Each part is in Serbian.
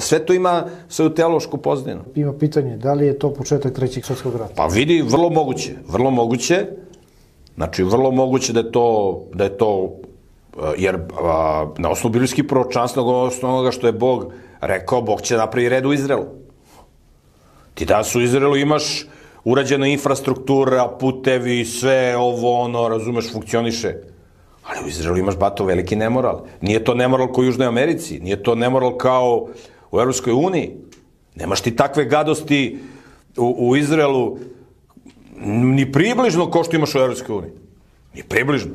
sve to ima svoju teološku pozadinu. Ima pitanje, da li je to početak Trećeg svjetskog rata? Pa vidi, vrlo moguće. Znači, vrlo moguće da je to, jer na osnovu biblijskih proročanstva, na osnovu onoga što je Bog rekao, Bog će napravi red u Izraelu. Ti danas u Izraelu imaš urađena infrastruktura, putevi, sve ovo, ono, razumeš, funkcioniše. Ali u Izraelu imaš, bato, veliki nemoral. Nije to nemoral kao u Južnoj Americi, nije to nemoral kao u Evropskoj uniji. Nemaš ti takve gadosti u Izraelu ni približno kao što imaš u Evropskoj uniji. Ni približno.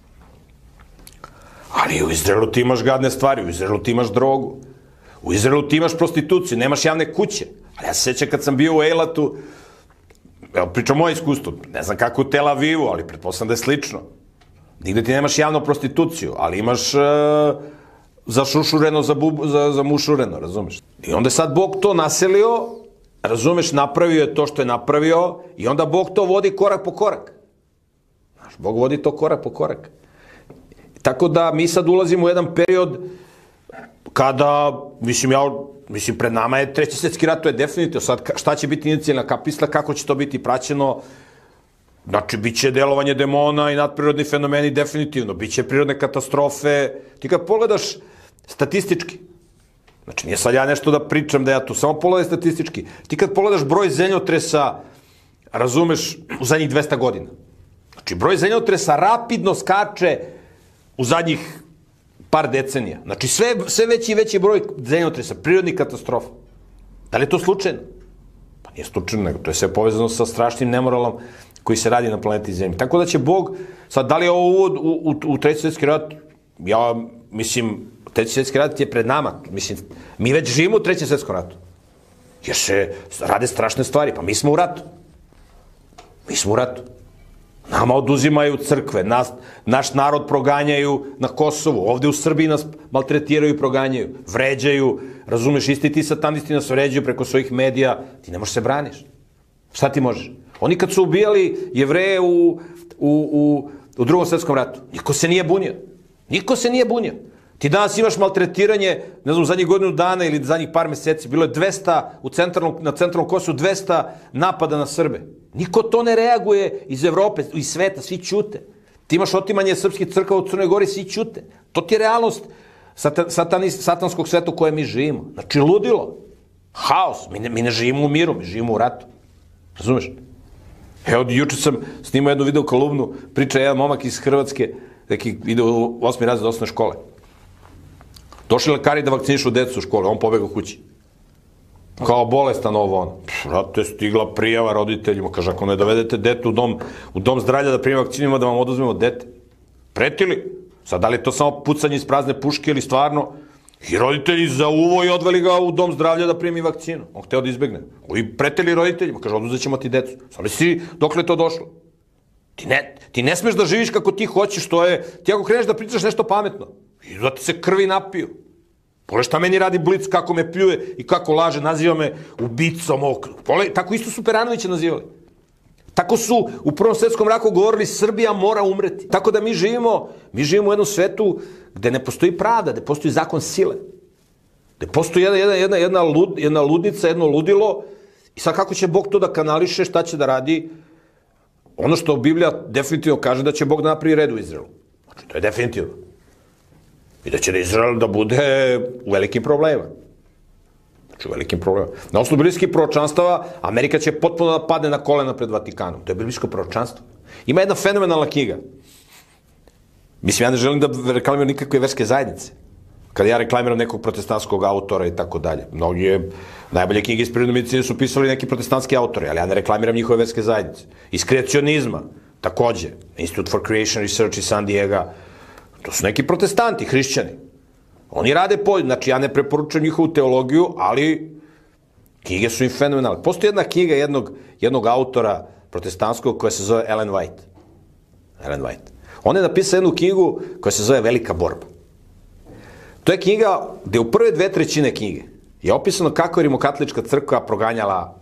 Ali u Izraelu ti imaš gadne stvari, u Izraelu ti imaš drogu, u Izraelu ti imaš prostituciju, nemaš javne kuće. Ali ja se sjećam kad sam bio u Eilatu, evo pričam moje iskustvo, ne znam kako u Tel Avivu, ali pretpostavljam da je slično. Nigde ti nemaš javnu prostituciju, ali imaš zašušureno, za mušureno, razumeš? I onda je sad Bog to naselio, razumeš, napravio je to što je napravio i onda Bog to vodi korak po korak. Znaš, Bog vodi to korak po korak. Tako da mi sad ulazimo u jedan period kada, mislim, pred nama je Treći svjetski rat, to je definitivno. Sad, šta će biti inicijalna kapisla, kako će to biti praćeno? Znači, bit će delovanje demona i nadprirodni fenomeni definitivno, bit će prirodne katastrofe. Ti kad pogledaš statistički, znači nije sad ja nešto da pričam da ja tu, samo pogledaj statistički. Ti kad pogledaš broj zemljotresa, razumeš, u zadnjih 200 godina. Znači, broj zemljotresa rapidno skače u zadnjih par decenija. Znači, sve veći i veći broj zemljotresa, prirodnih katastrofa. Da li je to slučajno? Pa nije slučajno, nego to je sve povezano sa strašnim nemoralom koji se radi na planeti Zemlji. Tako da će Bog, sad, da li je ovo uvod u Treći svjetski rat? Ja mislim, Treći svjetski rat je pred nama. Mislim, mi već živimo u Trećem svjetskom ratu. Jer se rade strašne stvari. Pa mi smo u ratu. Mi smo u ratu. Nama oduzimaju crkve, naš narod proganjaju na Kosovu, ovde u Srbiji nas maltretiraju i proganjaju, vređaju, razumeš, isti ti satanisti nas vređaju preko svojih medija, ti ne možeš se braniš. Šta ti možeš? Oni kad su ubijali Jevreje u Drugom svjetskom ratu, niko se nije bunio. Niko se nije bunio. Ti danas imaš maltretiranje, ne znam, zadnjih godinu dana ili zadnjih par meseci, bilo je 200 na centralnom Kosovu, 200 napada na Srbe. Niko to ne reaguje iz Evrope, iz sveta, svi ćute. Ti imaš otimanje srpskih crkava u Crnoj Gori, svi ćute. To ti je realnost satanskog sveta u kojem mi živimo. Znači, ludilo. Haos. Mi ne živimo u miru, mi živimo u ratu. Razumeš? Evo, juče sam snimao jednu video kolumnu, priča jedan momak iz Hrvatske, neki ide u 8. razred osnovne škole. Došli lekari da vakcinišu decu u škole, on pobegao kući. Kao bolestan ovo ono. Vrate, stigla prijava roditeljima, kaže, ako ne dovedete dete u dom zdravlja da primi vakcinima, da vam oduzmemo dete. Pretili. Sad, da li je to samo pucanje iz prazne puške ili stvarno? I roditelji za uvo i odveli ga u dom zdravlja da primi vakcinu. On hteo da izbegne. I pretili roditeljima, kaže, oduzet ćemo ti decu. Sad misli, dokle je to došlo? Ti ne smeš da živiš kako ti hoćeš, to je, ti ako kreneš da pričaš nešto pametno, i da ti se krvi napiju. Pole šta meni radi Blic, kako me pljuje i kako laže, naziva me ubicom. Tako isto su Peranovića nazivali. Tako su u Prvom svjetskom ratu govorili Srbija mora umreti. Tako da mi živimo u jednom svetu gde ne postoji pravda, gde postoji zakon sile. Gde postoji jedna ludnica, jedno ludilo i sad kako će Bog to da kanališe, šta će da radi? Ono što Biblija definitivno kaže da će Bog da napravi red u Izraelu. Znači, to je definitivno. I da će Izrael da bude u velikim problemima. Znači, u velikim problemima. Na osnovu biblijskih proročanstava, Amerika će potpuno da padne na kolena pred Vatikanom. To je biblijsko proročanstvo. Ima jedna fenomenalna knjiga. Mislim, ja ne želim da reklamiram nikakve verske zajednice. Kada ja reklamiram nekog protestantskog autora i tako dalje. Najbolje knjige iz prirodne medicine su pisali neki protestantski autori, ali ja ne reklamiram njihove verske zajednice. Iz kreacionizma, takođe. Institute for Creation Research iz San Diego. To su neki protestanti, hrišćani. Oni rade znači ja ne preporučujem njihovu teologiju, ali knjige su im fenomenalne. Postoji jedna knjiga jednog autora protestantskog koja se zove Ellen White. Ellen White. On je napisao jednu knjigu koja se zove Velika borba. To je knjiga gde u prve 2/3 knjige je opisano kako je rimokatolička crkva proganjala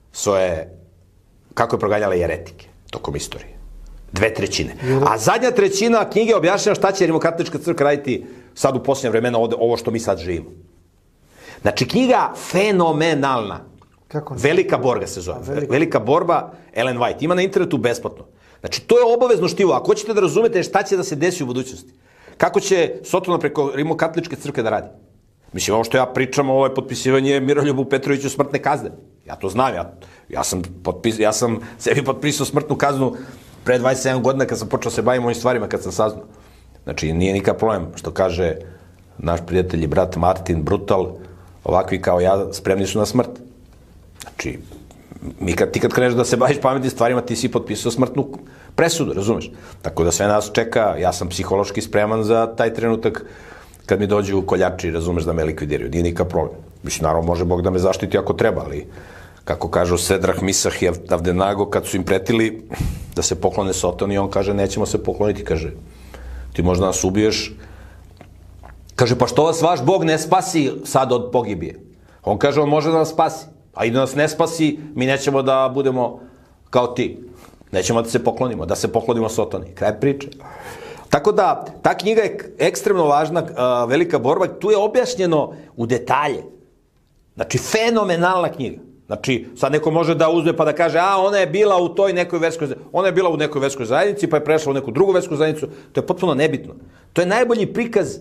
kako je proganjala jeretike tokom istorije. 2/3. A zadnja trećina knjige objašnjava šta će rimokatolička crkva raditi sad u posljednje vremena ovo što mi sad živimo. Znači, knjiga fenomenalna. Kako ne? Velika borba se zove. Velika borba, Ellen White. Ima na internetu besplatno. Znači, to je obavezno štivo. Ako hoćete da razumete šta će da se desi u budućnosti, kako će Sotona preko Rimokatoličke crkve da radi. Mislim, ovo što ja pričam, ovo je potpisivanje Miroljubu Petroviću smrtne kazne. Ja to znam, ja sam sebi potpisao smrtnu kaznu pre 27 godina kad sam počeo se bavim ovim stvarima, kad sam saznao. Znači, nije nikakav problem, što kaže naš prijatelj i brat Martin Brutal, ovakvi kao ja spremni su na smrt. Znači, ti kad kreneš da se baviš pametnim stvarima, ti si potpisao smrtnu presudu, razumeš? Tako da sve nas čeka, ja sam psihološki spreman za taj trenutak kad mi dođu koljači, razumeš, da me likvidiraju. Nije nikakav problem. Mislim, naravno, može Bog da me zaštiti ako treba, ali kako kažu Sedrah, Misah i Avdenago, kad su im pretili da se poklone Sotoni, on kaže, nećemo se pokloniti, kaže, ti možda nas ubiješ. Kaže, pa što vas vaš Bog ne spasi sad od pogibije? On kaže, on može da nas spasi, a i da nas ne spasi, mi nećemo da budemo kao ti. Nećemo da se poklonimo Sotoni. Kraj priče. Tako da, ta knjiga je ekstremno važna, Velika borba, tu je objašnjeno u detalje. Znači, fenomenalna knjiga. Znači, sad neko može da uzme pa da kaže, ona je bila u toj nekoj verskoj zajednici, ona je bila u nekoj verskoj zajednici, pa je prešla u neku drugu versku zajednicu. To je potpuno nebitno. To je najbolji prikaz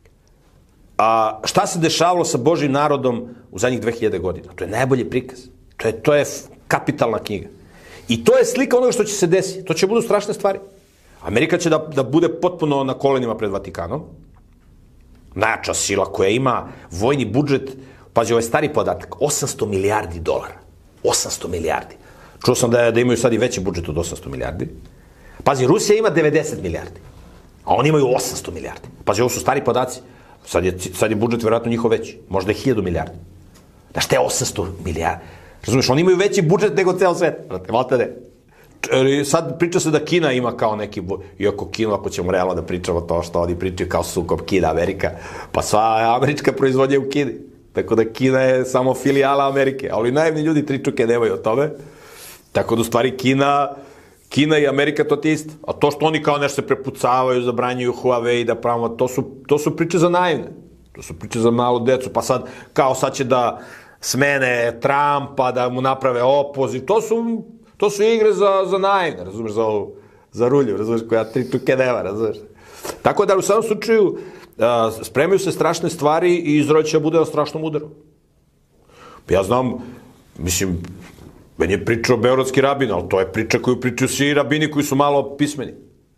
šta se dešavalo sa Božjim narodom u zadnjih 2000 godina. To je najbolji prikaz. To je kapitalna knjiga. I to je slika onoga što će se desiti. To će budu strašne stvari. Amerika će da bude potpuno na kolenima pred Vatikanom. Najjača sila koja ima vojni budžet, pazi, ovo je stari podatak, $800 milijardi. 800 milijardi. Čuo sam da imaju sad i veći budžet od 800 milijardi. Pazi, Rusija ima 90 milijardi, a oni imaju 800 milijardi. Pazi, ovo su stari podaci. Sad je budžet vjerojatno njihov veći. Možda je 1000 milijardi. Znaš, te 800 milijardi. Razumiješ, oni imaju veći budžet nego ceo svet. Valte ne. Sad priča se da Kina ima kao neki, iako Kina, ako ćemo realno da pričamo to što oni pričaju kao sukob Kina, Amerika, pa sva američka proizvodnja je u Kini. Tako da Kina je samo filijala Amerike, ali naivni ljudi tričuke nemaju o tome. Tako da u stvari Kina i Amerika to ti isto. A to što oni kao nešto se prepucavaju, zabranjuju Huawei da pravimo, to su priče za naivne. To su priče za malu decu, pa sad će da smene Trumpa, da mu naprave opoziv. To su igre za naivne, razumeš, za rulju, razumeš, koja tričuke nema, razumeš. Tako da u samom slučaju spremaju se strašne stvari i Izrael će bude na strašnom udaru. Ja znam, mislim, meni je pričao beogradski rabin, ali to je priča koju pričaju svi rabini koji su malo pismeni.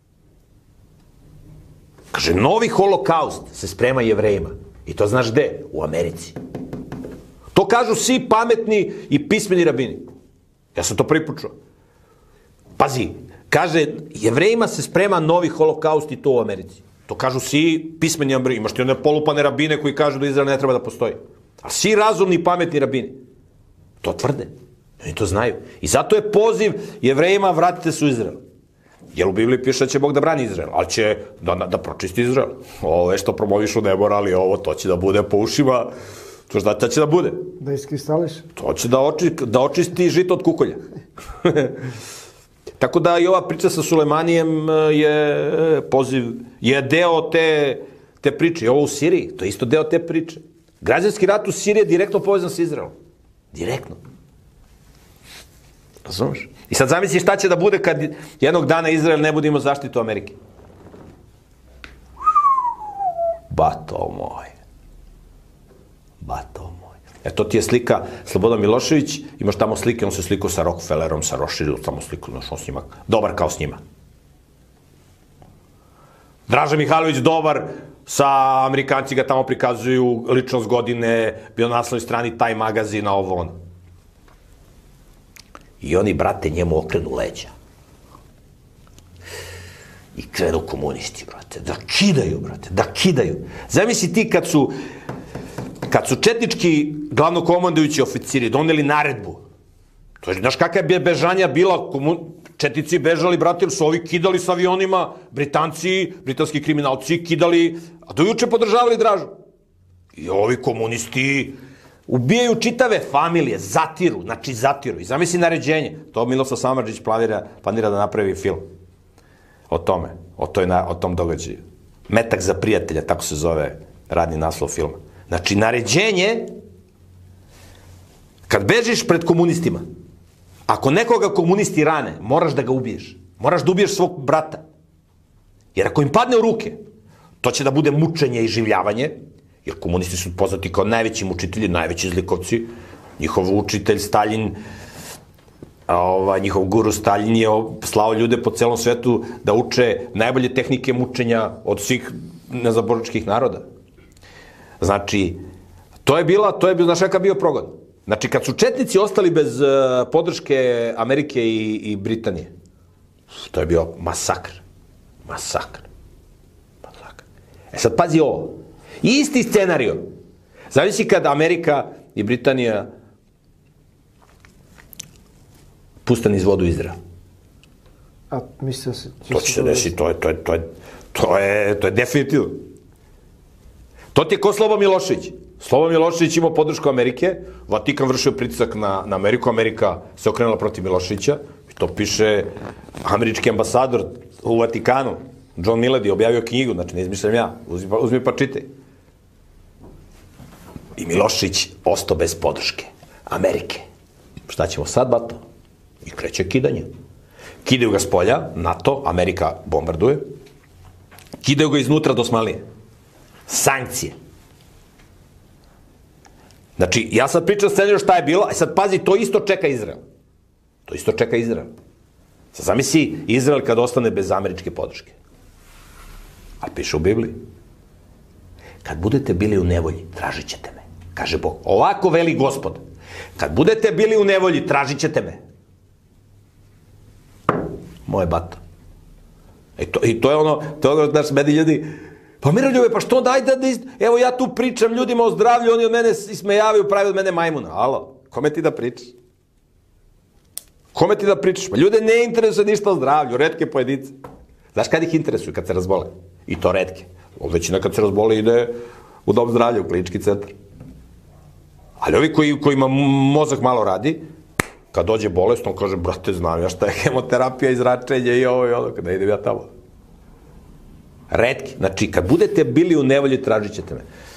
Kaže, novi holokaust se sprema Jevrejima. I to znaš gde? U Americi. To kažu svi pametni i pismeni rabini. Ja sam to prvi put čuo. Pazi, kaže, Jevrejima se sprema novi holokaust i to u Americi. To kažu svi pismeni rabini. Imaš ti one polupane rabine koji kažu da Izrael ne treba da postoji. A svi razumni i pametni rabini to tvrde. Oni to znaju. I zato je poziv Jevrejima, vratite se u Izrael. Jer u Bibliji piše da će Bog da brani Izrael, ali će da pročisti Izrael. Ovo je što promovišu ne morali, ovo to će da bude po ušima. To šta će da bude? Da iskristališ? To će da očisti žito od kukolja. Tako da i ova priča sa Sulejmanijem je poziv, je deo te priče. I ovo u Siriji, to je isto deo te priče. Građanski rat u Siriji je direktno povezan sa Izraelom. Direktno. Razumeš? I sad zamisli šta će da bude kad jednog dana Izrael ne bude imao zaštitu Amerike. Bato moj. To ti je slika Slobodan Milošević, imaš tamo slike, on se slikao sa Rockefellerom, sa Rothschildom, tamo sliku, on s njima, dobar kao s njima. Draža Mihajlović dobar, sa Amerikanci ga tamo prikazuju, ličnost godine, bio na naslovnoj strani Taj magazina, ovo ono. I oni, brate, njemu okrenu leđa. I krenu komunisti, brate, da kidaju. Zamisli ti kad su četnički glavnokomandujući oficiri doneli naredbu. To je, znaš kakva je bežanja bila, četnici bežali, brate, jer su ovi kidali s avionima, britanski kriminalci kidali, a do juče podržavali Dražu. I ovi komunisti ubijaju čitave familije, zatiru. I zamisli naređenje. To Miloslav Samardžić planira da napravi film o tome, o tom događaju. Metak za prijatelja, tako se zove radni naslov filma. Znači, naređenje Kad bežiš pred komunistima, ako nekoga komunisti rane, moraš da ga ubiješ. Moraš da ubiješ svog brata. Jer ako im padne u ruke, to će da bude mučenje i življavanje, jer komunisti su poznati kao najveći mučitelji, najveći zlikovci. Njihov učitelj Staljin, njihov guru Staljin je slao ljude po celom svetu da uče najbolje tehnike mučenja od svih nezaboračkih naroda. Znači, to je znaš kakav bio progon. Znači, kad su četnici ostali bez podrške Amerike i Britanije, to je bio masakr. Masakr. E sad, pazi ovo. Isti scenario. Zavisi kad Amerika i Britanija puste niz vodu Izrael. A mislite se... To će se desiti, to je definitivno. To ti je ko Slobo Milošević. Slobo Milošević imao podršku Amerike, Vatikan vršio pritisak na Ameriku, Amerika se okrenula protiv Miloševića, i to piše američki ambasador u Vatikanu, John Millard, objavio knjigu, znači ne izmišljam ja, uzmi pa čitaj. I Milošević ostao bez podrške Amerike. Šta ćemo sad, bato? I kreće kidanje. Kidaju ga s polja, NATO, Amerika bombarduje, kidaju ga iznutra do Osmanlije. Sankcije. Znači, ja sad pričam scenariju šta je bilo, a sad pazi, to isto čeka Izrael. To isto čeka Izrael. Sad zamisli Izrael kad ostane bez američke podrške. A piše u Bibliji. Kad budete bili u nevolji, tražit ćete me. Kaže Bog. Ovako veli Gospod. Kad budete bili u nevolji, tražit ćete me. Moje bato. I to je ono, znaš, meni ljudi, pa Miroljube, pa što daj da, evo ja tu pričam ljudima o zdravlju, oni od mene ismejavaju, pravi od mene majmuna. Alo, kome ti da pričaš? Kome ti da pričaš? Pa ljude ne interesuje ništa o zdravlju, retke pojedince. Znaš kad ih interesuje? Kad se razbole. I to retke. Većina kad se razbole ide u dom zdravlja, u klinički centar. Ali ovi kojima mozak malo radi, kad dođe bolest, on kaže, brate, znam ja šta je hemoterapija, izračenje i ovo i ono, kada idem ja tamo. Retki. Znači, kad budete bili u nevolji, tražit ćete me.